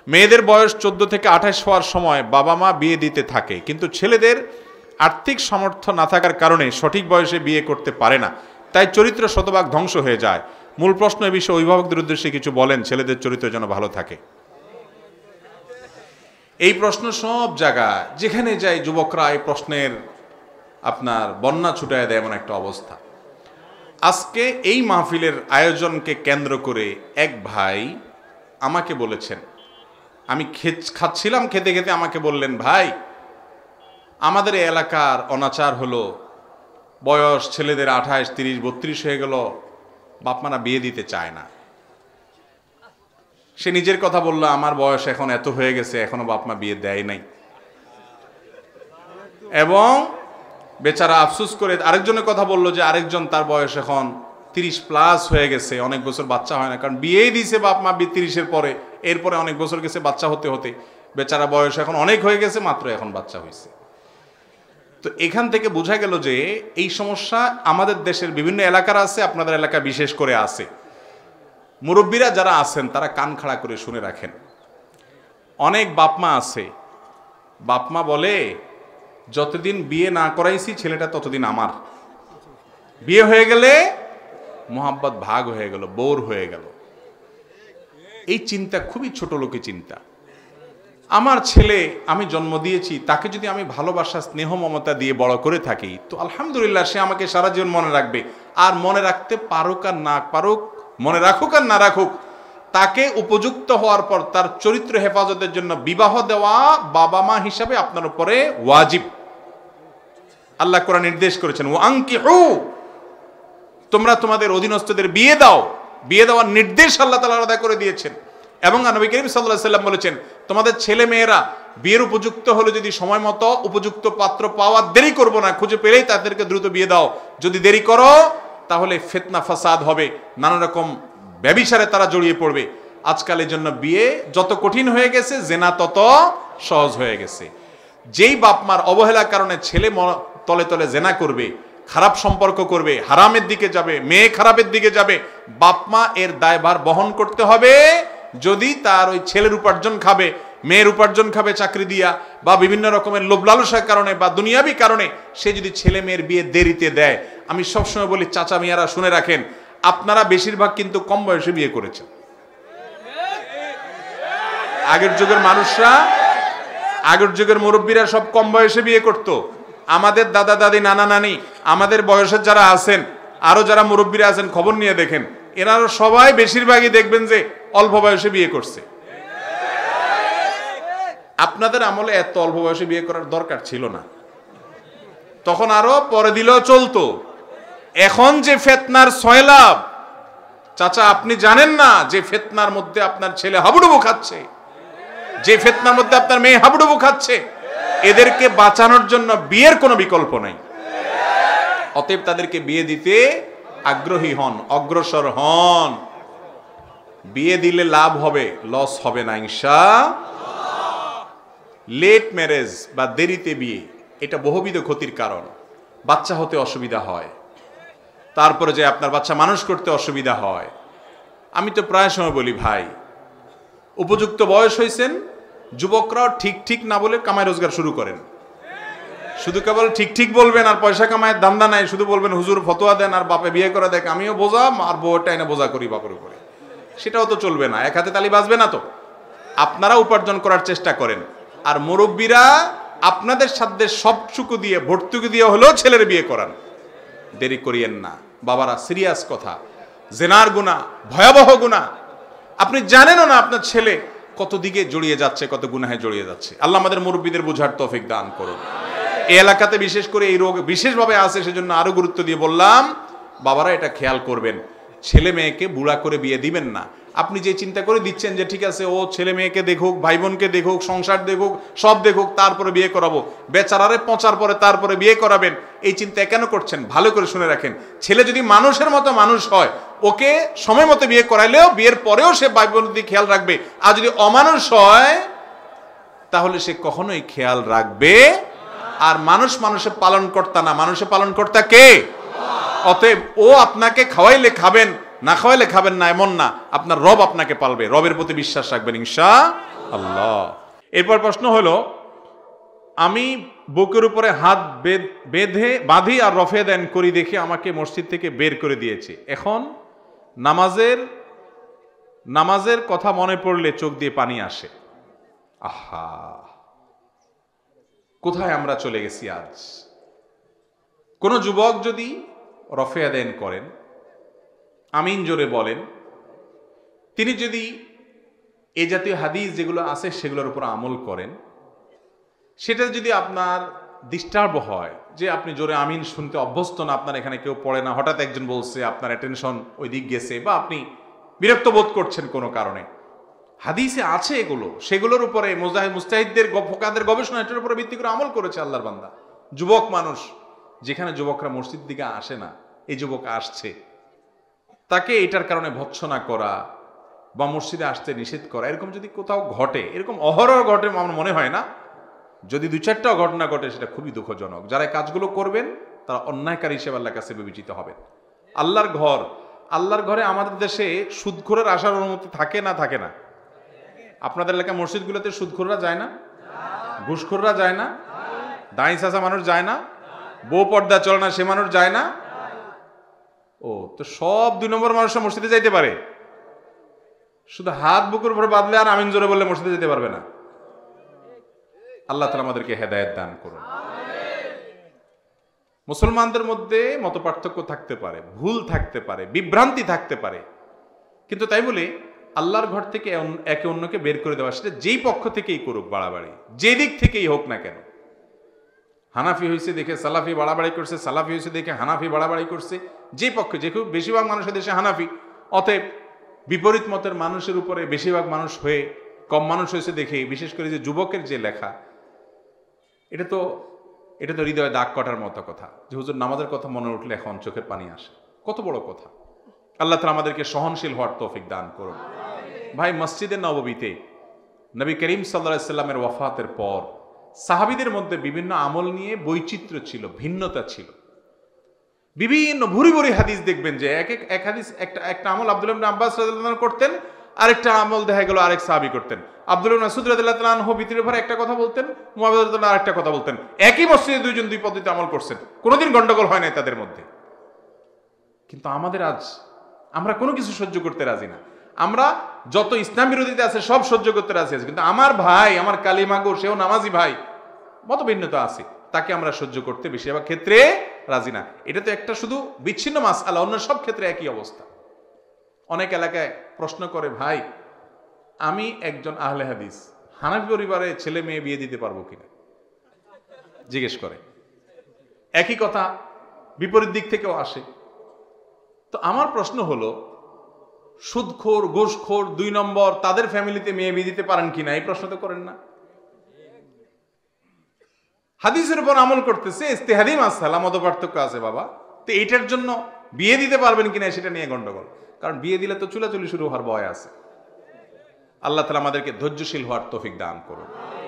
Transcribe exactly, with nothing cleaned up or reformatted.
মেয়েদের বয়স চোদ্দ থেকে আঠাশ হওয়ার সময় বাবা মা বিয়ে দিতে থাকে, কিন্তু ছেলেদের আর্থিক সামর্থ্য না থাকার কারণে সঠিক বয়সে বিয়ে করতে পারে না, তাই চরিত্র শতভাগ ধ্বংস হয়ে যায়। মূল প্রশ্ন এ বিষয়ে অভিভাবকদের উদ্দেশ্যে কিছু বলেন, ছেলেদের চরিত্র যেন ভালো থাকে। এই প্রশ্ন সব জায়গায় যেখানে যায় যুবকরা এই প্রশ্নের আপনার বন্যা ছুটায় দেয় এমন একটা অবস্থা। আজকে এই মাহফিলের আয়োজনকে কেন্দ্র করে এক ভাই আমাকে বলেছেন, আমি খাচ্ছিলাম, খেতে খেতে আমাকে বললেন, ভাই আমাদের এলাকার অনাচার হলো, বয়স ছেলেদের আঠাশ তিরিশ বত্রিশ হয়ে গেল, বাপমারা বিয়ে দিতে চায় না। সে নিজের কথা বলল, আমার বয়স এখন এত হয়ে গেছে, এখনো বাপমা বিয়ে দেয় নাই। এবং বেচারা আফসোস করে আরেকজনের কথা বলল যে আরেকজন তার বয়স এখন তিরিশ প্লাস হয়ে গেছে, অনেক বছর বাচ্চা হয় না, কারণ বিয়েই দিয়েছে বাপমা তিরিশের পরে, এরপরে অনেক বছর গেছে বাচ্চা হতে হতে, বেচারা বয়স এখন অনেক হয়ে গেছে, মাত্র এখন বাচ্চা হয়েছে। তো এখান থেকে বোঝা গেল যে এই সমস্যা আমাদের দেশের বিভিন্ন এলাকার আছে, আপনাদের এলাকা বিশেষ করে আছে। মুরব্বীরা যারা আছেন তারা কান খাড়া করে শুনে রাখেন। অনেক বাপমা আছে, বাপমা বলে যতদিন বিয়ে না করাইছি ছেলেটা ততদিন আমার, বিয়ে হয়ে গেলে মোহাব্বত ভাগ হয়ে গেল, বোর হয়ে গেল। এই চিন্তা খুবই ছোট লোকের চিন্তা। আমার ছেলে আমি জন্ম দিয়েছি, তাকে যদি আমি ভালোবাসা স্নেহ মমতা দিয়ে বড় করে থাকি তো আলহামদুলিল্লাহ সে আমাকে সারা জীবন মনে রাখবে। আর মনে রাখতে পারুক আর না পারুক, মনে রাখুক আর না রাখুক, তাকে উপযুক্ত হওয়ার পর তার চরিত্র হেফাজতের জন্য বিবাহ দেওয়া বাবা মা হিসাবে আপনার উপরে ওয়াজিব। আল্লাহ কোরআন নির্দেশ করেছেন, ও আনকিহু, তোমরা তোমাদের অধীনস্থদের বিয়ে দাও। বিয়ে দেওয়ার নির্দেশ আল্লাহ তাআলা আলাদা করে দিয়েছেন। এবং নবী করিম সাল্লাল্লাহু আলাইহি সাল্লাম বলেছেন, তোমাদের ছেলে মেয়েরা বিয়ের উপযুক্ত হলে যদি সময় মতো উপযুক্ত পাত্র পাওয়ার দেরি করবো না, খুঁজে পেলেই তাদেরকে দ্রুত বিয়ে দাও। যদি দেরি করো তাহলে ফিতনা ফাসাদ হবে, নানা রকম ব্যভিচারে তারা জড়িয়ে পড়বে। আজকাল এই জন্য বিয়ে যত কঠিন হয়ে গেছে, জেনা তত সহজ হয়ে গেছে। যেই বাপমার অবহেলার কারণে ছেলে তলে তলে জেনা করবে, খারাপ সম্পর্ক করবে, হারামের দিকে যাবে, মেয়ে খারাপের দিকে যাবে, বাপমা এর দায়ভার বহন করতে হবে। যদি তার ওই ছেলের উপার্জন খাবে, মেয়ের উপার্জন খাবে চাকরি দিয়া, বা বিভিন্ন রকমের লোভ লালসার কারণে বা দুনিয়াবি কারণে সে যদি ছেলে মেয়ের বিয়ে দেরিতে দেয়, আমি সবসময় বলি চাচা মিয়ারা শুনে রাখেন, আপনারা বেশিরভাগ কিন্তু কম বয়সে বিয়ে করেছেন। আগের যুগের মানুষরা, আগের যুগের মুরব্বীরা সব কম বয়সে বিয়ে করতো। আমাদের দাদা দাদি নানা নানি, আমাদের বয়সের যারা আছেন, আরো যারা মুরব্বীরা আছেন, খবর নিয়ে দেখেন, এনারা সবাই বেশিরভাগই দেখবেন যে অল্প বয়সে বিয়ে করছে। আপনাদের আমলে এত অল্প বয়সে বিয়ে করার দরকার ছিল না, তখন আরো পরে দিলেও চলতো। এখন যে ফিতনার সয়লাব, চাচা আপনি জানেন না যে ফিতনার মধ্যে আপনার ছেলে হাবুডুবু খাচ্ছে, যে ফিতনার মধ্যে আপনার মেয়ে হাবুডুবু খাচ্ছে, এদেরকে বাঁচানোর জন্য বিয়ের কোনো বিকল্প নাই। অতএব তাদেরকে বিয়ে দিতে আগ্রহী হন, অগ্রসর হন। বিয়ে দিলে লাভ হবে, লস হবে না ইনশাআল্লাহ। লেট ম্যারেজ বা দেরিতে বিয়ে, এটা বহুবিধ ক্ষতির কারণ। বাচ্চা হতে অসুবিধা হয়, তারপরে যে আপনার বাচ্চা মানুষ করতে অসুবিধা হয়। আমি তো প্রায় সময় বলি, ভাই উপযুক্ত বয়স হয়েছেন, যুবকরাও ঠিক ঠিক না বলে কামাই রোজগার শুরু করেন। শুধু কেবল ঠিক ঠিক বলবেন আর পয়সা কামায়ের দান্দা নাই, শুধু বলবেন হুজুর ফতোয়া দেন আর বাপে বিয়ে করে দেখ, আমিও বোঝা আর বউটা এনে বোঝা করি বাপের উপরে, সেটাও তো চলবে না, এক হাতে তালি বাজবে না। তো আপনারা উপার্জন করার চেষ্টা করেন, আর মুরব্বীরা আপনাদের সাধ্যে সবটুকু দিয়ে ভর্তুকি দিয়ে হলেও ছেলের বিয়ে করান, দেরি করিয়েন না। বাবারা, সিরিয়াস কথা, জেনার গুনাহ ভয়াবহ গুনাহ। আপনি জানেনও না আপনার ছেলে কত দিকে জড়িয়ে যাচ্ছে, কত গুনাহে জড়িয়ে যাচ্ছে। আল্লাহ আমাদের মুরব্বীদের বোঝার তৌফিক দান করুন। এই এলাকাতে বিশেষ করে এই রোগ বিশেষভাবে আছে, সেজন্য আরো গুরুত্ব দিয়ে বললাম, বাবারা এটা খেয়াল করবেন, ছেলে মেয়েকে বুড়া করে বিয়ে দিবেন না। আপনি যে চিন্তা করে দিচ্ছেন যে ঠিক আছে ও ছেলে মেয়েকে দেখুক, ভাই বোনকে দেখুক, সংসার দেখুক, সব দেখুক, তারপরে বিয়ে করাবো, বেচারারে পচার পরে তারপরে বিয়ে করাবেন, এই চিন্তা কেন করছেন? ভালো করে শুনে রাখেন, ছেলে যদি মানুষের মতো মানুষ হয়, ওকে সময় মতো বিয়ে করাইলেও বিয়ের পরেও সে ভাই বোনের দিকে খেয়াল রাখবে। আর যদি অমানুষ হয় তাহলে সে কখনোই খেয়াল রাখবে। আর মানুষ মানুষের পালন কর্তা না, মানুষের পালন কর্তা কে? অতএব ও আপনাকে খাওয়াইলে খাবেন, না খাওয়াইলে খাবেন না এমন না, আপনার রব আপনাকে পালবে। রবের প্রতি বিশ্বাস রাখবেন ইনশাআল্লাহ। আল্লাহ। এরপর প্রশ্ন হলো, আমি বুকের উপরে হাত বেঁধে বাঁধি আর রফে দেন করি দেখে আমাকে মসজিদ থেকে বের করে দিয়েছে। এখন নামাজের নামাজের কথা মনে পড়লে চোখ দিয়ে পানি আসে। আহা, কোথায় আমরা চলে গেছি আজ। কোন যুবক যদি রফে দেন করেন, আমিন জোরে বলেন, তিনি যদি এই জাতীয় হাদিস যেগুলো আছে সেগুলোর উপর আমল করেন, সেটা যদি আপনার ডিস্টার্ব হয় যে আপনি জোরে আমিন শুনতে অভ্যস্ত না, আপনার এখানে কেউ পড়ে না, হঠাৎ একজন বলছে, আপনার অ্যাটেনশন ওই দিক গেছে, বা আপনি বিরক্ত বোধ করছেন কোনো কারণে, হাদিসে আছে এগুলো, সেগুলোর উপরে মুজাহিদ মুস্তাহিদদের ফোকাদের গবেষণা এটার উপরে ভিত্তি করে আমল করেছে আল্লাহর বান্দা। যুবক মানুষ, যেখানে যুবকরা মসজিদ দিকে আসে না, এই যুবক আসছে, তাকে এটার কারণে ভৎসনা করা বা মসজিদে আসতে নিষেধ করা, এরকম যদি কোথাও ঘটে, এরকম অহরহ ঘটে আমার মনে হয় না, যদি দুই চারটাও ঘটনা ঘটে সেটা খুবই দুঃখজনক। যারা কাজগুলো করবেন তারা অন্যায়কারী হিসেবে আল্লাহর কাছে বিবেচিত হবেন। আল্লাহর ঘর, আল্লাহর ঘরে আমাদের দেশে সুদখোরের আসার অনুমতি থাকে না থাকে না? আপনাদের এলাকায় মসজিদগুলোতে সুদখোররা যায় না, ঘুষখোররা যায় না, দাঁড়ি চাচা মানুষ যায় না, বউ পর্দা চলে না সে মানুষ যায় না? ও তো সব দুই নম্বর মানুষরা মসজিদে যাইতে পারে, শুধু হাত বুকের উপরে বাঁধলে আর আমিন জোরে বললে মসজিদে যেতে পারবে না। আল্লাহ তাআলা আমাদেরকে হেদায়েত দান করুন। মুসলমানদের মধ্যে মত পার্থক্য থাকতে পারে, ভুল থাকতে পারে, বিভ্রান্তি থাকতে পারে, কিন্তু তাই বলে আল্লাহর ঘর থেকে একে অন্যকে বের করে দেওয়া, সেটা যেই পক্ষ থেকেই করুক বাড়াবাড়ি, যে দিক থেকেই হোক না কেন। হানাফি হয়েছে দেখে সালাফি বাড়াবাড়ি করছে, সালাফি হয়েছে দেখে হানাফি বাড়াবাড়ি করছে, যে পক্ষে, যে খুব বেশিরভাগ মানুষের দেশে হানাফি, অতএব বিপরীত মতের মানুষের উপরে বেশিরভাগ মানুষ হয়ে কম মানুষ হয়েছে দেখে, বিশেষ করে যে যুবকের যে লেখা, এটা তো এটা তো হৃদয়ে দাগ কাটার মতো কথা, যে হুজুর নামাজের কথা মনে উঠলে এখন চোখের পানি আসে। কত বড় কথা। আল্লাহ তাআলা আমাদেরকে সহনশীল হওয়ার তৌফিক দান করুন। ভাই, মসজিদে নববীতে নবী করিম সাল্লাল্লাহু আলাইহি সাল্লামের ওয়াফাতের পর সাহাবীদের মধ্যে বিভিন্ন আমল নিয়ে বৈচিত্র্য ছিল, ভিন্নতা ছিল। বিভিন্ন ভুরি ভুরি হাদিস দেখবেন যে এক এক এক হাদিস, একটা একটা আমল আব্দুল্লাহ ইবনে আব্বাস রাদিয়াল্লাহু আনহু করতেন, আরেকটা আমল দেখা গেল আরেক সাহাবী করতেন। আব্দুল্লাহ ইবনে মাসউদ রাদিয়াল্লাহু আনহু ভিতরে ভরে একটা কথা বলতেন, মুআবিয়া রাদিয়াল্লাহু আনহু আরেকটা কথা বলতেন। একই মসজিদে দুইজন দুই পদ্ধতিতে আমল করছেন, কোনোদিন গন্ডগোল হয় নাই তাদের মধ্যে। কিন্তু আমাদের আজ, আমরা কোনো কিছু সহ্য করতে রাজি না। আমরা যত ইসলাম বিরোধীতে আছে সব সহ্য করতে রাজি আছি, কিন্তু আমার ভাই, আমার কালিমাগো, সেও নামাজি ভাই, মত ভিন্নতা আছে, তাকে আমরা সহ্য করতে বেশিরভাগ ক্ষেত্রে রাজি না। এটা তো একটা শুধু বিচ্ছিন্ন মাসআলা, অন্য সব ক্ষেত্রে একই অবস্থা। অনেক এলাকায় প্রশ্ন করে, ভাই আমি একজন আহলে হাদিস, হানাফি পরিবারে ছেলে মেয়ে বিয়ে দিতে পারবো কিনা জিজ্ঞেস করে। একই কথা বিপরীত দিক থেকেও আসে। তো আমার প্রশ্ন হলো, সুদখোর, ঘুষখোর, দুই নম্বর, তাদের ফ্যামিলিতে মেয়ে বিয়ে দিতে পারেন কিনা, এই প্রশ্ন তো করেন না। হাদিসের উপর আমল করতেছে, ইজতিহাদি মাসআলা, মত পার্থক্য আছে বাবা, তো এইটার জন্য বিয়ে দিতে পারবেন কিনা সেটা নিয়ে গন্ডগোল। কারণ বিয়ে দিলে তো চুলাচুলি শুরু হওয়ার ভয় আছে। আল্লাহ তাআলা আমাদেরকে ধৈর্যশীল হওয়ার তৌফিক দান করুন।